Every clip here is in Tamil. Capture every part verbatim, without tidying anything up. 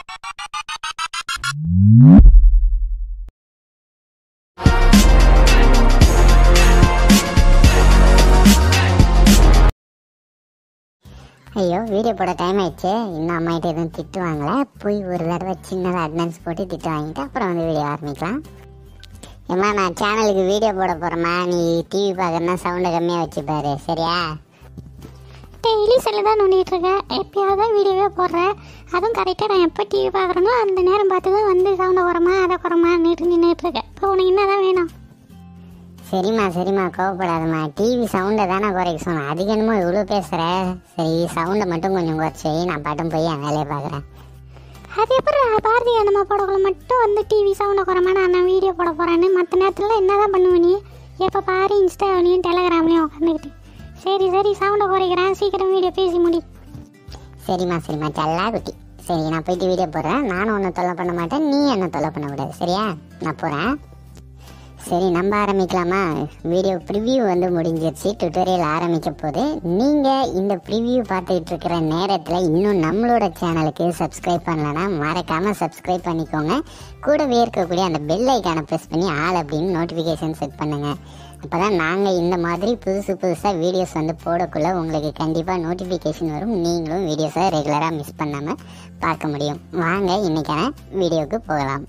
ஐயோ வீடியோ போட டைம் ஆயிடுச்சு. இன்னும் அம்மாகிட்ட எதுவும் திட்டு வாங்கல. போய் ஒரு தடவை சின்னதாக அட்வான்ஸ் போட்டு திட்டு வாங்கிட்டு அப்புறம் வந்து வீடியோ ஆரம்பிக்கலாம். ஏம்மா நான் சேனலுக்கு வீடியோ போட போகிறேம்மா, நீ டிவி பார்க்குறனா சவுண்டை கம்மியாக வச்சுப்பாரு சரியா? டெய்லி செல்லு தான் நோண்டிகிட்டு இருக்கேன், எப்பயாவது தான் வீடியோவே போடுறேன். அதுவும் கரெக்டாக நான் எப்போ டிவி பார்க்குறேனோ அந்த நேரம் பார்த்து தான் வந்து சவுண்டை குறமா அதை குறமா நின்று நின்றுட்டு இருக்கேன். இப்போ உனக்கு என்ன தான் வேணும்? சரிம்மா சரிம்மா கோவப்படாதம்மா, டிவி சவுண்டை தானே குறைக்க சொன்னேன், அதுக்கு என்னமோ இவ்வளோ பேசுகிற. சரி சவுண்டை மட்டும் கொஞ்சம் குறைச்சி நான் பாட்டும் போய் என் வேலையை பார்க்குறேன். அது எப்படி பாரதி நம்ம போடக்குள்ள மட்டும் வந்து டிவி சவுண்டை குறமா நான் வீடியோ போட போகிறேன்னு மற்ற நேரத்தில் என்ன தான் பண்ணுவேன் நீ? எப்போ பாரு இன்ஸ்டாவிலையும் டெலகிராம்லையும் உட்காந்துக்கிட்டு. சரி சரி சவுண்டை குறைக்கிறேன், சீக்கிரம் வீடியோ பேசி முடி. சரிம்மா சரிம்மா செல்லா குட்டி. சரி நான் போயிட்டு வீடியோ போடுறேன். நானும் ஒன்றும் தொல்லை பண்ண மாட்டேன், நீ என்ன தொல்லை பண்ண கூடாது சரியா? நான் போகிறேன். சரி நம்ம ஆரம்பிக்கலாமா? வீடியோ ப்ரிவ்யூ வந்து முடிஞ்சிருச்சு, டுட்டோரியல் ஆரம்பிக்க போது. நீங்கள் இந்த ப்ரிவ்யூ பார்த்துக்கிட்டு இருக்கிற நேரத்தில் இன்னும் நம்மளோட சேனலுக்கு சப்ஸ்கிரைப் பண்ணலைன்னா மறக்காமல் சப்ஸ்கிரைப் பண்ணிக்கோங்க. கூடவே இருக்கக்கூடிய அந்த பெல் ஐக்கானை ப்ரெஸ் பண்ணி ஆல் அப்படின்னு நோட்டிஃபிகேஷன் செட் பண்ணுங்கள். அப்போ தான் நாங்கள் இந்த மாதிரி புதுசு புதுசாக வீடியோஸ் வந்து போடக்குள்ளே உங்களுக்கு கண்டிப்பாக நோட்டிஃபிகேஷன் வரும். நீங்களும் வீடியோஸை ரெகுலராக மிஸ் பண்ணாமல் பார்க்க முடியும். வாங்க இன்றைக்கான வீடியோவுக்கு போகலாம்.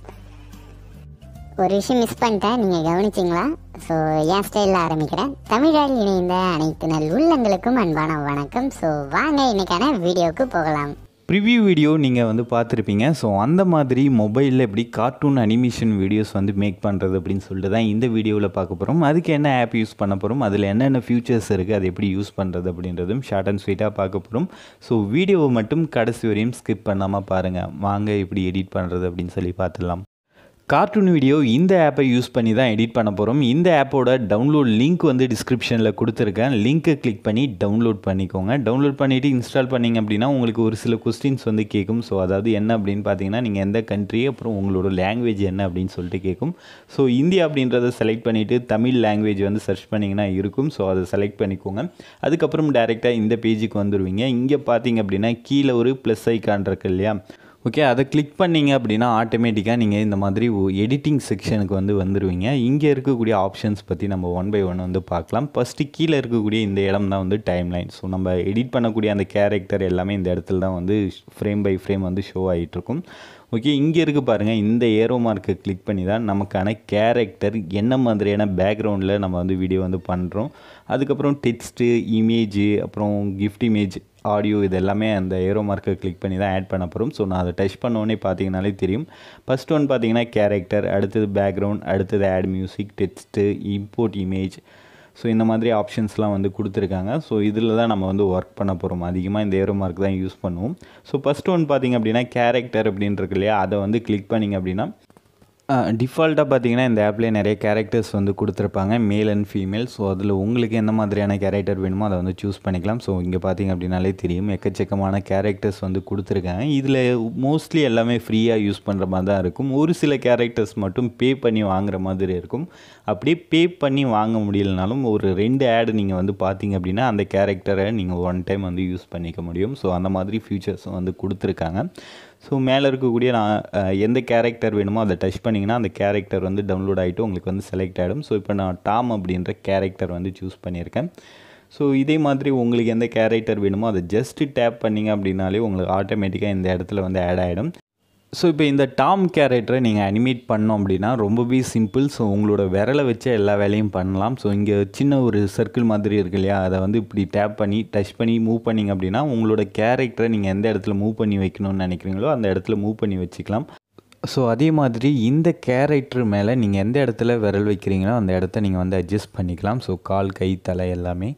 ஒரு விஷயம் மிஸ் பண்ணிட்டேன், நீங்கள் கவனிச்சிங்களா? ஸோ என் ஸ்டைலில் ஆரம்பிக்கிறேன். தமிழால் இணைந்த அனைத்து நல் உள்ளங்களுக்கும் அன்பான வணக்கம். ஸோ வாங்க இன்றைக்கான வீடியோவுக்கு போகலாம். ப்ரிவ்யூ வீடியோ நீங்கள் வந்து பார்த்துருப்பீங்க. ஸோ அந்த மாதிரி மொபைலில் எப்படி கார்ட்டூன் அனிமேஷன் வீடியோஸ் வந்து மேக் பண்ணுறது அப்படின்னு சொல்லிட்டு தான் இந்த வீடியோவில் பார்க்க போகிறோம். அதுக்கு என்ன ஆப் யூஸ் பண்ண போகிறோம், அதில் என்னென்ன ஃபியூச்சர்ஸ் இருக்குது, அது எப்படி யூஸ் பண்ணுறது அப்படின்றதும் ஷார்ட் அண்ட் ஸ்வீட்டாக பார்க்க போகிறோம். ஸோ வீடியோவை மட்டும் கடைசி வரையும் ஸ்கிப் பண்ணாமல் பாருங்கள். வாங்க எப்படி எடிட் பண்ணுறது அப்படின்னு சொல்லி பார்த்துடலாம். கார்ட்டூன் வீடியோ இந்த ஆப்பை யூஸ் பண்ணி தான் எடிட் பண்ண போகிறோம். இந்த ஆப்போட டவுன்லோட் லிங்க் வந்து டிஸ்கிரிப்ஷனில் கொடுத்துருக்கேன். லிங்க்கை கிளிக் பண்ணி டவுன்லோட் பண்ணிக்கோங்க. டவுன்லோட் பண்ணிவிட்டு இன்ஸ்டால் பண்ணிங்க அப்படின்னா உங்களுக்கு ஒரு சில கொஸ்டின்ஸ் வந்து கேட்கும். ஸோ அதாவது என்ன அப்படின்னு பார்த்தீங்கன்னா நீங்கள் எந்த கண்ட்ரி, அப்புறம் உங்களோட லாங்குவேஜ் என்ன அப்படின்னு சொல்லிட்டு கேட்கும். ஸோ இந்தியா அப்படின்றத செலக்ட் பண்ணிவிட்டு தமிழ் லாங்குவேஜ் வந்து சர்ச் பண்ணிங்கன்னா இருக்கும். ஸோ அதை செலக்ட் பண்ணிக்கோங்க. அதுக்கப்புறம் டேரெக்டாக இந்த பேஜுக்கு வந்துடுவீங்க. இங்கே பார்த்தீங்க அப்படின்னா கீழே ஒரு ப்ளஸ் ஐக்கான் இருக்கு இல்லையா? ஓகே, அதை கிளிக் பண்ணிங்க அப்படின்னா ஆட்டோமேட்டிக்காக நீங்கள் இந்த மாதிரி எடிட்டிங் செக்ஷனுக்கு வந்து வந்துடுவீங்க. இங்கே இருக்கக்கூடிய ஆப்ஷன்ஸ் பற்றி நம்ம ஒன் பை ஒன் வந்து பார்க்கலாம். ஃபஸ்ட்டு கீழே இருக்கக்கூடிய இந்த இடம் தான் வந்து டைம் லைன். ஸோ நம்ம எடிட் பண்ணக்கூடிய அந்த கேரக்டர் எல்லாமே இந்த இடத்துல தான் வந்து ஃப்ரேம் பை ஃப்ரேம் வந்து ஷோ ஆகிட்டுருக்கும். ஓகே, இங்கே இருக்குது பாருங்கள், இந்த ஏரோ மார்க்கை கிளிக் பண்ணி தான் நமக்கான கேரக்டர் என்ன மாதிரியான பேக்ரவுண்டில் நம்ம வந்து வீடியோ வந்து பண்ணுறோம். அதுக்கப்புறம் டெக்ஸ்ட்டு, இமேஜு, அப்புறம் கிஃப்ட் இமேஜ், ஆடியோ, இது எல்லாமே அந்த ஏரோ மார்க்கை கிளிக் பண்ணி தான் ஆட் பண்ண போகிறோம். ஸோ நான் அதை டச் பண்ணோன்னே பார்த்தீங்கனாலே தெரியும். ஃபஸ்ட் ஒன் பார்த்தீங்கன்னா கேரக்டர், அடுத்தது பேக்ரவுண்ட், அடுத்தது add music, text, import image. So இந்த மாதிரி ஆப்ஷன்ஸ்லாம் வந்து கொடுத்துருக்காங்க. ஸோ இதில் தான் நம்ம வந்து ஒர்க் பண்ண போகிறோம். அதிகமாக இந்த ஏரோ மார்க் தான் யூஸ் பண்ணுவோம். ஸோ ஃபஸ்ட் ஒன் பார்த்திங்க அப்படின்னா கேரக்டர் அப்படின்றது இல்லையா, அதை வந்து கிளிக் பண்ணிங்க அப்படின்னா டிஃபால்ட்டாக பார்த்தீங்கன்னா இந்த ஆப்லேயே நிறைய கேரக்டர்ஸ் வந்து கொடுத்துருப்பாங்க, மேல் அண்ட் ஃபீமேல். ஸோ அதில் உங்களுக்கு எந்த மாதிரியான கேரக்டர் வேணுமோ அதை வந்து சூஸ் பண்ணிக்கலாம். ஸோ இங்கே பார்த்தீங்க அப்படின்னாலே தெரியும் எக்கச்சக்கமான கேரக்டர்ஸ் வந்து கொடுத்துருக்காங்க. இதில் மோஸ்ட்லி எல்லாமே ஃப்ரீயாக யூஸ் பண்ணுற மாதிரி தான் இருக்கும். ஒரு சில கேரக்டர்ஸ் மட்டும் பே பண்ணி வாங்குற மாதிரி இருக்கும். அப்படியே பே பண்ணி வாங்க முடியலனாலும் ஒரு ரெண்டு ஆடு நீங்கள் வந்து பார்த்தீங்க அப்படின்னா அந்த கேரக்டரை நீங்கள் ஒன் டைம் வந்து யூஸ் பண்ணிக்க முடியும். ஸோ அந்த மாதிரி ஃபியூச்சர்ஸும் வந்து கொடுத்துருக்காங்க. ஸோ மேலே இருக்கக்கூடிய நான் எந்த கேரக்டர் வேணுமோ அதை டச் பண்ணிங்கன்னா அந்த கேரக்டர் வந்து டவுன்லோட் ஆகிட்டு உங்களுக்கு வந்து செலக்ட் ஆகிடும். ஸோ இப்போ நான் டாம் அப்படின்ற கேரக்டர் வந்து சூஸ் பண்ணியிருக்கேன். ஸோ இதே மாதிரி உங்களுக்கு எந்த கேரக்டர் வேணுமோ அதை ஜஸ்ட்டு டேப் பண்ணிங்க அப்படின்னாலே உங்களுக்கு ஆட்டோமேட்டிக்காக இந்த இடத்துல வந்து ஆட் ஆகிடும். ஸோ இப்போ இந்த டாம் கேரக்டரை நீங்கள் அனிமேட் பண்ணோம் அப்படின்னா ரொம்பவே சிம்பிள். ஸோ உங்களோட விரலை வச்சு எல்லா வேலையும் பண்ணலாம். ஸோ இங்கே சின்ன ஒரு சர்க்கிள் மாதிரி இருக்கு இல்லையா, அதை வந்து இப்படி டேப் பண்ணி டச் பண்ணி மூவ் பண்ணிங்க அப்படின்னா உங்களோட கேரக்டரை நீங்கள் எந்த இடத்துல மூவ் பண்ணி வைக்கணும்னு நினைக்கிறீங்களோ அந்த இடத்துல மூவ் பண்ணி வச்சுக்கலாம். ஸோ அதே மாதிரி இந்த கேரக்டர் மேலே நீங்கள் எந்த இடத்துல விரல் வைக்கிறீங்களோ அந்த இடத்த நீங்கள் வந்து அட்ஜஸ்ட் பண்ணிக்கலாம். ஸோ கால், கை, தலை எல்லாமே.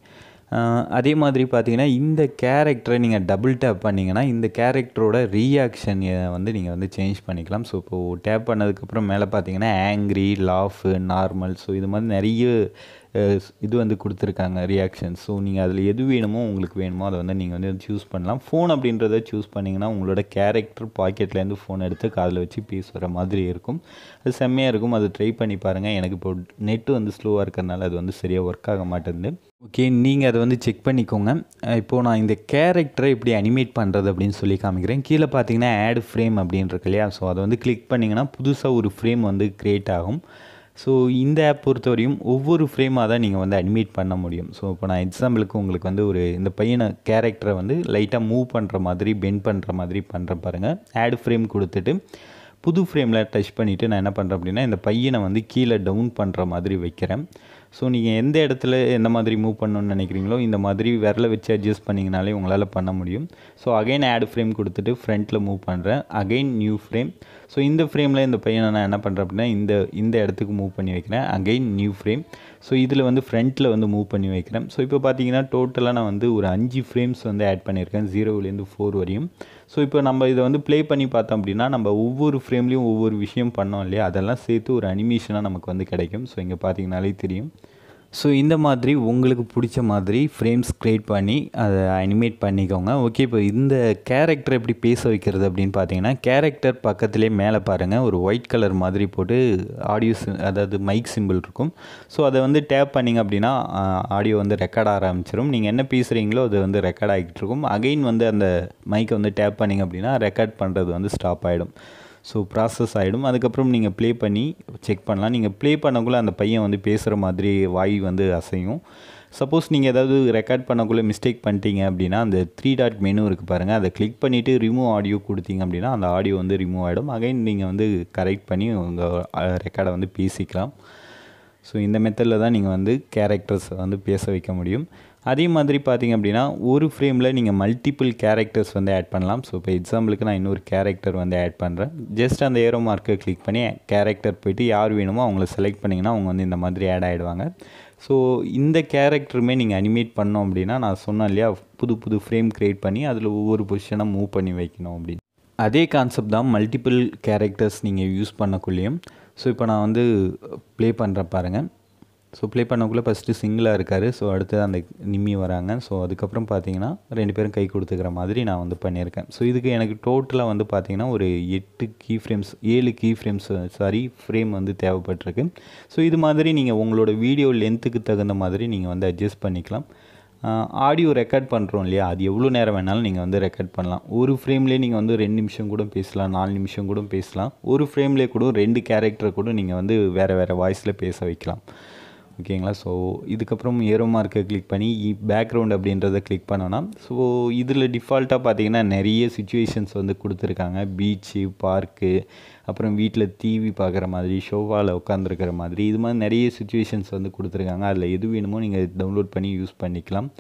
அதே மாதிரி பார்த்தீங்கன்னா இந்த கேரக்டரை நீங்கள் டபுள் டேப் பண்ணிங்கன்னா இந்த கேரக்டரோட ரியாக்ஷன் வந்து நீங்கள் வந்து சேஞ்ச் பண்ணிக்கலாம். ஸோ இப்போது டேப் பண்ணதுக்கப்புறம் மேலே பார்த்தீங்கன்னா ஆங்க்ரி, லாஃபு, நார்மல், ஸோ இது மாதிரி நிறைய இது வந்து கொடுத்துருக்காங்க ரியாக்ஷன். ஸோ நீங்கள் அதில் எது வேணுமோ உங்களுக்கு வேணுமோ அதை வந்து நீங்கள் வந்து சூஸ் பண்ணலாம். ஃபோன் அப்படின்றத சூஸ் பண்ணிங்கன்னா உங்களோட கேரக்டர் பாக்கெட்லேருந்து ஃபோன் எடுத்து காதில் வச்சு பேசுகிற மாதிரி இருக்கும். அது செம்மையாக இருக்கும். அது ட்ரை பண்ணி பாருங்கள். எனக்கு இப்போ நெட்டு வந்து ஸ்லோவாக இருக்கிறதுனால அது வந்து சரியாக ஒர்க் ஆக மாட்டேங்குது. ஓகே, நீங்கள் அதை வந்து செக் பண்ணிக்கோங்க. இப்போது நான் இந்த கேரக்டரை எப்படி அனிமேட் பண்ணுறது அப்படின்னு சொல்லி காமிக்கிறேன். கீழே பார்த்தீங்கன்னா ஆட் ஃப்ரேம் அப்படின்னு இருக்கு இல்லையா, ஸோ அதை வந்து கிளிக் பண்ணிங்கன்னா புதுசாக ஒரு ஃப்ரேம் வந்து க்ரியேட் ஆகும். ஸோ இந்த ஆப் பொறுத்தவரையும் ஒவ்வொரு ஃப்ரேமாக தான் நீங்கள் வந்து அனிமேட் பண்ண முடியும். ஸோ இப்போ நான் எக்ஸாம்பிளுக்கு உங்களுக்கு வந்து ஒரு இந்த பையனை கேரக்டரை வந்து லைட்டாக மூவ் பண்ணுற மாதிரி பெண்ட் பண்ணுற மாதிரி பண்ணுறேன் பாருங்கள். ஆட் ஃப்ரேம் கொடுத்துட்டு புது ஃப்ரேமில் டச் பண்ணிவிட்டு நான் என்ன பண்ணுறேன் அப்படின்னா இந்த பையனை வந்து கீழே டவுன் பண்ணுற மாதிரி வைக்கிறேன். ஸோ நீங்கள் எந்த இடத்துல எந்த மாதிரி மூவ் பண்ணணும்னு நினைக்கிறீங்களோ இந்த மாதிரி விரலை வச்சு அட்ஜஸ்ட் பண்ணிங்கனாலே உங்களால் பண்ண முடியும். ஸோ அகைன் ஆட் ஃப்ரேம் கொடுத்துட்டு ஃப்ரண்ட்டில் மூவ் பண்ணுறேன். Again new frame. ஸோ இந்த ஃப்ரேமில் இந்த பையனை நான் என்ன பண்ணுறேன் அப்படின்னா இந்த இந்த இடத்துக்கு மூவ் பண்ணி வைக்கிறேன். Again new frame. ஸோ இதில் வந்து ஃப்ரண்ட்டில் வந்து மூவ் பண்ணி வைக்கிறேன். ஸோ இப்போ பார்த்தீங்கன்னா டோட்டலாக நான் வந்து ஒரு அஞ்சு ஃப்ரேம்ஸ் வந்து ஆட் பண்ணியிருக்கேன், ஜீரோவிலேருந்து ஃபோர் வரையும். ஸோ இப்போ நம்ம இதை வந்து ப்ளே பண்ணி பார்த்தோம் அப்படின்னா நம்ம ஒவ்வொரு ஃப்ரேம்லேயும் ஒவ்வொரு விஷயம் பண்ணோம் இல்லையா, அதெல்லாம் சேர்த்து ஒரு அனிமேஷனாக நமக்கு வந்து கிடைக்கும். ஸோ இங்கே பார்த்தீங்கனாலே தெரியும். ஸோ இந்த மாதிரி உங்களுக்கு பிடிச்ச மாதிரி ஃப்ரேம்ஸ் க்ரியேட் பண்ணி அதை அனிமேட் பண்ணிக்கோங்க. ஓகே, இப்போ இந்த கேரக்டர் எப்படி பேச வைக்கிறது அப்படின்னு பார்த்தீங்கன்னா கேரக்டர் பக்கத்துலேயே மேலே பாருங்கள் ஒரு ஒயிட் கலர் மாதிரி போட்டு ஆடியோ அதாவது மைக் சிம்பிள் இருக்கும். ஸோ அதை வந்து டேப் பண்ணிங்க அப்படின்னா ஆடியோ வந்து ரெக்கார்ட் ஆரம்பிச்சிடும். நீங்கள் என்ன பேசுகிறீங்களோ அது வந்து ரெக்கார்ட் ஆகிட்டு இருக்கும். அகைன் வந்து அந்த மைக்கை வந்து டேப் பண்ணிங்க அப்படின்னா ரெக்கார்ட் பண்ணுறது வந்து ஸ்டாப் ஆகிடும். ஸோ ப்ராசஸ் ஆகிடும். அதுக்கப்புறம் நீங்கள் ப்ளே பண்ணி செக் பண்ணலாம். நீங்கள் ப்ளே பண்ணக்குள்ளே அந்த பையன் வந்து பேசுகிற மாதிரி வாய் வந்து அசையும். சப்போஸ் நீங்கள் ஏதாவது ரெக்கார்ட் பண்ணக்குள்ளே மிஸ்டேக் பண்ணிட்டீங்க அப்படின்னா அந்த த்ரீ டாட் மெனு இருக்குது பாருங்கள், அதை கிளிக் பண்ணிவிட்டு ரிமூவ் ஆடியோ கொடுத்தீங்க அப்படின்னா அந்த ஆடியோ வந்து ரிமூவ் ஆகிடும். அகைன் நீங்கள் வந்து கரெக்ட் பண்ணி உங்கள் ரெக்கார்டை வந்து பேசிக்கலாம். ஸோ இந்த மெத்தடில் தான் நீங்கள் வந்து கேரக்டர்ஸை வந்து பேச வைக்க முடியும். அதே மாதிரி பார்த்திங்க அப்படின்னா ஒரு ஃப்ரேமில் நீங்கள் மல்டிபிள் கேரக்டர்ஸ் வந்து ஆட் பண்ணலாம். ஸோ இப்போ எக்ஸாம்பிளுக்கு நான் இன்னொரு கேரக்டர் வந்து ஆட் பண்ணுறேன். ஜஸ்ட் அந்த ஏரோ மார்க்கை கிளிக் பண்ணி கேரக்டர் போய்ட்டு யார் வேணுமோ அவங்கள செலக்ட் பண்ணிங்கன்னா அவங்க வந்து இந்த மாதிரி ஆட் ஆகிடுவாங்க. ஸோ இந்த கேரக்டருமே நீங்கள் அனிமேட் பண்ணோம் அப்படின்னா நான் சொன்னேன் இல்லையா, புது புது ஃப்ரேம் க்ரியேட் பண்ணி அதில் ஒவ்வொரு பொசிஷனாக மூவ் பண்ணி வைக்கணும் அப்படின்னு. அதே கான்செப்ட் தான் மல்டிபிள் கேரக்டர்ஸ் நீங்கள் யூஸ் பண்ணக்குள்ளேயும். ஸோ இப்போ நான் வந்து ப்ளே பண்ணுறேன் பாருங்கள். ஸோ ப்ளே பண்ணக்குள்ளே ஃபஸ்ட்டு சிங்கிளாக இருக்கார். ஸோ அடுத்து அந்த நிம்மி வராங்க. ஸோ அதுக்கப்புறம் பார்த்தீங்கன்னா ரெண்டு பேரும் கை கொடுத்துக்கிற மாதிரி நான் வந்து பண்ணியிருக்கேன். ஸோ இதுக்கு எனக்கு டோட்டலாக வந்து பார்த்திங்கன்னா ஒரு எட்டு கீ ஃப்ரேம்ஸ் ஏழு கீ ஃப்ரேம்ஸ் சாரி ஃப்ரேம் வந்து தேவைப்பட்டிருக்கு. ஸோ இது மாதிரி நீங்கள் உங்களோட வீடியோ லென்த்துக்கு தகுந்த மாதிரி நீங்கள் வந்து அட்ஜஸ்ட் பண்ணிக்கலாம். ஆடியோ ரெக்கார்ட் பண்ணுறோம் இல்லையா, அது எவ்வளோ நேரம் வேணாலும் நீங்கள் வந்து ரெக்கார்ட் பண்ணலாம். ஒரு ஃப்ரேம்லேயே நீங்கள் வந்து ரெண்டு நிமிஷம் கூட பேசலாம், நாலு நிமிஷம் கூட பேசலாம். ஒரு ஃப்ரேம்லேயே கூட ரெண்டு கேரக்டரை கூட நீங்கள் வந்து வேறு வேறு வாய்ஸில் பேச வைக்கலாம். ஓகேங்களா. ஸோ இதுக்கப்புறம் ஏரோ மார்க்கை கிளிக் பண்ணி பேக்ரவுண்ட் அப்படின்றத கிளிக் பண்ணோன்னா ஸோ இதில் டிஃபால்ட்டாக பார்த்தீங்கன்னா நிறைய சுச்சுவேஷன்ஸ் வந்து கொடுத்துருக்காங்க. பீச்சு, பார்க்கு, அப்புறம் வீட்டில் டிவி பார்க்குற மாதிரி, ஷோவாவில் உட்காந்துருக்கிற மாதிரி, இது மாதிரி நிறைய சுச்சுவேஷன்ஸ் வந்து கொடுத்துருக்காங்க. அதில் எது வேணுமோ நீங்கள் டவுன்லோட் பண்ணி யூஸ் பண்ணிக்கலாம்.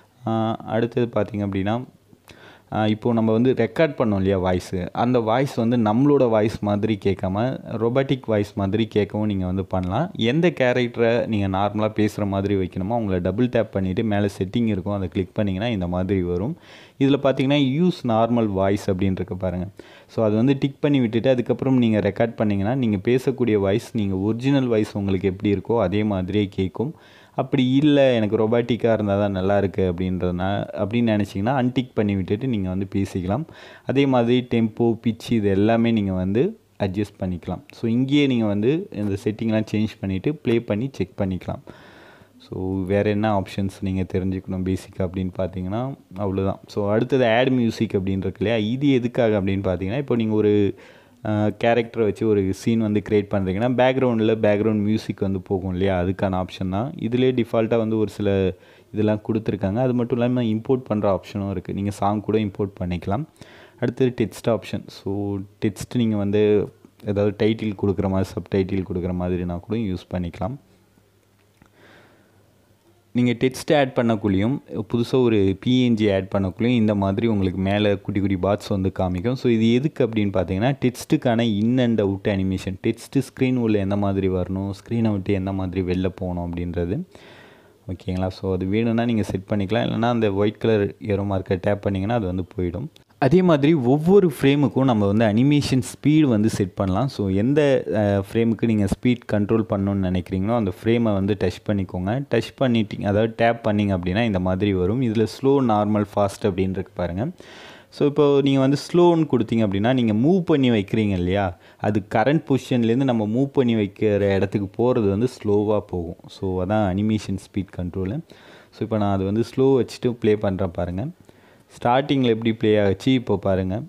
அடுத்தது பார்த்திங்க அப்படின்னா இப்போது நம்ம வந்து ரெக்கார்ட் பண்ணோம் இல்லையா வாய்ஸு, அந்த வாய்ஸ் வந்து நம்மளோட வாய்ஸ் மாதிரி கேட்காம ரொபாட்டிக் வாய்ஸ் மாதிரி கேட்கவும் நீங்கள் வந்து பண்ணலாம். எந்த கேரக்டரை நீங்கள் நார்மலாக பேசுகிற மாதிரி வைக்கணுமோ அவங்கள டபுள் டேப் பண்ணிவிட்டு மேலே செட்டிங் இருக்கும், அதை கிளிக் பண்ணிங்கன்னா இந்த மாதிரி வரும். இதில் பார்த்தீங்கன்னா யூஸ் நார்மல் வாய்ஸ் அப்படின்ட்டு பாருங்கள். ஸோ அது வந்து டிக் பண்ணி விட்டுட்டு அதுக்கப்புறம் நீங்கள் ரெக்கார்ட் பண்ணிங்கன்னா நீங்கள் பேசக்கூடிய வாய்ஸ் நீங்கள் ஒரிஜினல் வாய்ஸ் உங்களுக்கு எப்படி இருக்கோ அதே மாதிரியே கேட்கும். அப்படி இல்லை எனக்கு ரொபாட்டிக்காக இருந்தால் தான் நல்லாயிருக்கு அப்படின்றதுனா அப்படின்னு நினச்சிங்கன்னா அன்டிக் பண்ணி விட்டுட்டு நீங்கள் வந்து பேசிக்கலாம். அதே மாதிரி டெம்போ, பிச் இது எல்லாமே நீங்கள் வந்து அட்ஜஸ்ட் பண்ணிக்கலாம். ஸோ இங்கேயே நீங்கள் வந்து இந்த செட்டிங்லாம் சேஞ்ச் பண்ணிவிட்டு ப்ளே பண்ணி செக் பண்ணிக்கலாம். ஸோ வேறு என்ன ஆப்ஷன்ஸ் நீங்கள் தெரிஞ்சுக்கணும் பேசிக்காக அப்படின்னு பார்த்தீங்கன்னா அவ்வளோதான். ஸோ அடுத்தது ஆட் மியூசிக் அப்படின்னு இருக்கு இல்லையா, இது எதுக்காக அப்படின்னு பார்த்தீங்கன்னா இப்போ நீங்கள் ஒரு கேரக்டரை வச்சு ஒரு சீன் வந்து க்ரியேட் பண்ணுறீங்கன்னா பேக்ரவுண்டில் பேக்ரவுண்ட் மியூசிக் வந்து போகும் இல்லையா, அதுக்கான ஆப்ஷன் தான். இதிலே டிஃபால்ட்டாக வந்து ஒரு சில இதெல்லாம் கொடுத்துருக்காங்க. அது மட்டும் இல்லாமல் இம்போர்ட் பண்ணுற ஆப்ஷனும் இருக்குது, நீங்கள் சாங் கூட இம்போர்ட் பண்ணிக்கலாம். அடுத்தது டெக்ஸ்ட் ஆப்ஷன். ஸோ டெக்ஸ்ட் நீங்கள் வந்து ஏதாவது டைட்டில் கொடுக்குற மாதிரி சப் டைட்டில் கொடுக்குற மாதிரினா கூட யூஸ் பண்ணிக்கலாம். நீங்கள் டெக்ஸ்ட் ஆட் பண்ணக்குள்ளேயும் புதுசாக ஒரு பிஎன்ஜி ஆட் பண்ணக்குள்ளேயும் இந்த மாதிரி உங்களுக்கு மேலே குட்டி குட்டி பாட்ஸ் வந்து காமிக்கும். ஸோ இது எதுக்கு அப்படின்னு பார்த்தீங்கன்னா டெக்ஸ்ட்டுக்கான in and out animation. Text screen உள்ள எந்த மாதிரி வரணும், ஸ்க்ரீனை விட்டு எந்த மாதிரி வெளில போகணும் அப்படின்றது. ஓகேங்களா. ஸோ அது வேணும்னா நீங்கள் செட் பண்ணிக்கலாம், இல்லைனா அந்த ஒயிட் கலர் ஏரோ மார்க்கை டேப் பண்ணிங்கன்னா அது வந்து போயிடும். அதே மாதிரி ஒவ்வொரு ஃப்ரேமுக்கும் நம்ம வந்து அனிமேஷன் ஸ்பீடு வந்து செட் பண்ணலாம். ஸோ எந்த ஃப்ரேமுக்கு நீங்கள் ஸ்பீட் கண்ட்ரோல் பண்ணணுன்னு நினைக்கிறீங்களோ அந்த ஃப்ரேமை வந்து டச் பண்ணிக்கோங்க. டச் பண்ணிட்டீங்க அதாவது டேப் பண்ணிங்க அப்படின்னா இந்த மாதிரி வரும். இதில் ஸ்லோ, நார்மல், ஃபாஸ்ட் அப்படின்றது பாருங்கள். ஸோ இப்போ நீங்கள் வந்து ஸ்லோன்னு கொடுத்தீங்க அப்படின்னா நீங்கள் மூவ் பண்ணி வைக்கிறீங்க இல்லையா, அது கரண்ட் பொசிஷன்லேருந்து நம்ம மூவ் பண்ணி வைக்கிற இடத்துக்கு போகிறது வந்து ஸ்லோவாக போகும். ஸோ அதான் அனிமேஷன் ஸ்பீட் கண்ட்ரோலு. ஸோ இப்போ நான் அது வந்து ஸ்லோ வச்சுட்டு ப்ளே பண்ணுறேன் பாருங்கள். ஸ்டார்டிங்கில் எப்படி ப்ளே ஆச்சு இப்போ பாருங்கள்.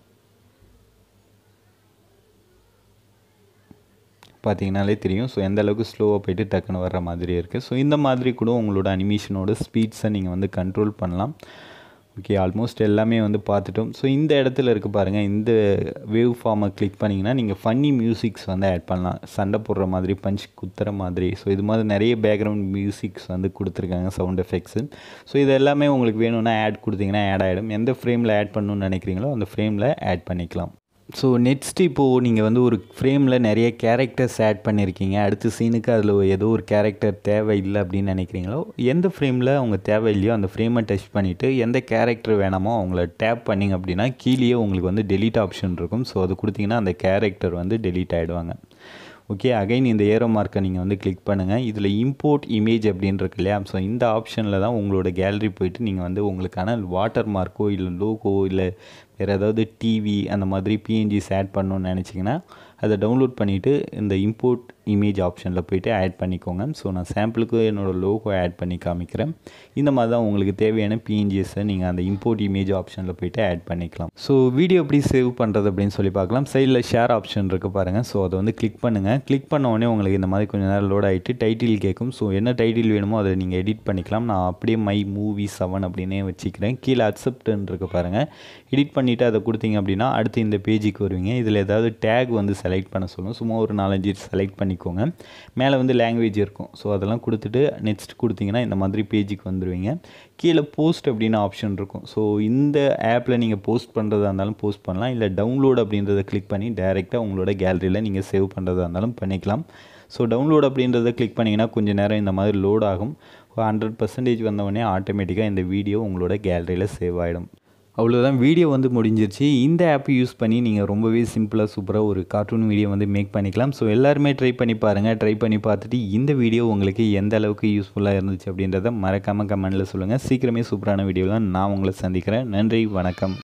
பார்த்தீங்கனாலே தெரியும். ஸோ எந்த அளவுக்கு ஸ்லோவாக போய்ட்டு டக்குன்னு வர்ற மாதிரி இருக்குது. ஸோ இந்த மாதிரி கூட உங்களோட அனிமேஷனோட ஸ்பீட்ஸை நீங்கள் வந்து கண்ட்ரோல் பண்ணலாம். ஓகே, ஆல்மோஸ்ட் எல்லாமே வந்து பார்த்துட்டோம். ஸோ இந்த இடத்துல இருக்குது பாருங்கள், இந்த வேவ் ஃபார்மை கிளிக் பண்ணிங்கன்னா நீங்கள் ஃபன்னி மியூசிக்ஸ் வந்து ஆட் பண்ணலாம். சண்டை போடுற மாதிரி, பஞ்ச் குத்துற மாதிரி. ஸோ இது மாதிரி நிறைய பேக்ரவுண்ட் மியூசிக்ஸ் வந்து கொடுத்துருக்காங்க, சவுண்ட் எஃபெக்ட்ஸு. ஸோ இது எல்லாமே உங்களுக்கு வேணும்னா ஆட் கொடுத்தீங்கன்னா ஆட் ஆகிடும். எந்த ஃப்ரேமில் ஆட் பண்ணணும்னு நினைக்கிறீங்களோ அந்த ஃப்ரேமில் ஆட் பண்ணிக்கலாம். ஸோ நெக்ஸ்ட் இப்போது நீங்கள் வந்து ஒரு ஃப்ரேமில் நிறைய கேரக்டர்ஸ் ஆட் பண்ணியிருக்கீங்க. அடுத்த சீனுக்கு அதில் ஏதோ ஒரு கேரக்டர் தேவையில்லை அப்படின்னு நினைக்கிறீங்களோ, எந்த ஃப்ரேமில் அவங்க தேவையில்லையோ அந்த ஃப்ரேமை டச் பண்ணிவிட்டு எந்த கேரக்டர் வேணாமோ அவங்கள டேப் பண்ணிங்க அப்படின்னா கீழேயே உங்களுக்கு வந்து டெலீட் ஆப்ஷன் இருக்கும். ஸோ அது கொடுத்தீங்கன்னா அந்த கேரக்டர் வந்து டெலீட் ஆகிடுவாங்க. ஓகே, அகைன் இந்த ஏரோ மார்க்கை நீங்கள் வந்து கிளிக் பண்ணுங்கள். இதில் இம்போர்ட் இமேஜ் அப்படின்னு இருக்கு இல்லையா, ஸோ இந்த ஆப்ஷனில் தான் உங்களோட கேலரி போய்ட்டு நீங்கள் வந்து உங்களுக்கான வாட்டர் மார்க்கோ இல்லை லோகோ இல்லை வேறு ஏதாவது டிவி அந்த மாதிரி பிஎன்ஜிஸ் ஆட் பண்ணணுன்னு நினச்சிங்கன்னா அதை டவுன்லோட் பண்ணிவிட்டு இந்த இம்போர்ட் இமேஜ் ஆப்ஷனில் போய்ட்டு ஆட் பண்ணிக்கோங்க. ஸோ நான் சாம்பிளுக்கு என்னோடய லோகோ ஆட் பண்ணி காமிக்கிறேன். இந்த மாதிரி தான் உங்களுக்கு தேவையான பிஎன்ஜிஎஸை நீங்கள் அந்த இம்போர்ட் இமேஜ் ஆப்ஷனில் போய்ட்டு ஆட் பண்ணிக்கலாம். ஸோ வீடியோ எப்படி சேவ் பண்ணுறது அப்படின்னு சொல்லி பார்க்கலாம். சைடில் ஷேர் ஆப்ஷன் இருக்குது பாருங்கள். ஸோ அதை வந்து கிளிக் பண்ணுங்கள். கிளிக் பண்ண உடனே உங்களுக்கு இந்த மாதிரி கொஞ்சம் நேரம் லோட் ஆகிட்டு டைட்டில் கேட்கும். ஸோ என்ன டைட்டில் வேணுமோ அதை நீங்கள் எடிட் பண்ணிக்கலாம். நான் அப்படியே மை மூவி செவன் அப்படின்னே வச்சுக்கிறேன். கீழே அக்செப்ட்னு இருக்குது பாருங்கள். எடிட் பண்ணிவிட்டு அதை கொடுத்தீங்க அப்படின்னா அடுத்து இந்த பேஜுக்கு வருவீங்க. இதில் ஏதாவது டேக் வந்து செலக்ட் பண்ண சொல்லும். சும்மா ஒரு நாலஞ்சு செலக்ட் பண்ணிக்கோங்க. மேலே வந்து லாங்குவேஜ் இருக்கும். ஸோ அதெல்லாம் கொடுத்துட்டு நெக்ஸ்ட் கொடுத்தீங்கன்னா இந்த மாதிரி பேஜுக்கு வந்துடுவீங்க. கீழே போஸ்ட் அப்படின்னு ஆப்ஷன் இருக்கும். ஸோ இந்த ஆப்பில் நீங்கள் போஸ்ட் பண்ணுறதா இருந்தாலும் போஸ்ட் பண்ணலாம். இல்லை டவுன்லோட் அப்படின்றத கிளிக் பண்ணி டைரெக்டாக உங்களோட கேலரியில் நீங்கள் சேவ் பண்ணுறதா இருந்தாலும் பண்ணிக்கலாம். ஸோ டவுன்லோட் அப்படின்றத கிளிக் பண்ணிங்கன்னா கொஞ்சம் நேரம் இந்த மாதிரி லோட் ஆகும். ஹண்ட்ரட் பர்சன்டேஜ் வந்தவொடனே ஆட்டோமேட்டிக்காக இந்த வீடியோ உங்களோட கேலரியில் சேவ் ஆகிடும். அவ்வளோதான், வீடியோ வந்து முடிஞ்சிருச்சு. இந்த ஆப் யூஸ் பண்ணி நீங்கள் ரொம்பவே சிம்பிளாக சூப்பராக ஒரு கார்ட்டூன் வீடியோ வந்து மேக் பண்ணிக்கலாம். ஸோ எல்லாருமே ட்ரை பண்ணி பாருங்கள். ட்ரை பண்ணி பார்த்துட்டு இந்த வீடியோ உங்களுக்கு எந்த அளவுக்கு யூஸ்ஃபுல்லாக இருந்துச்சு அப்படின்றத மறக்காமல் கமெண்ட்டில் சொல்லுங்கள். சீக்கிரமே சூப்பரான வீடியோவில் நான் உங்களை சந்திக்கிறேன். நன்றி, வணக்கம்.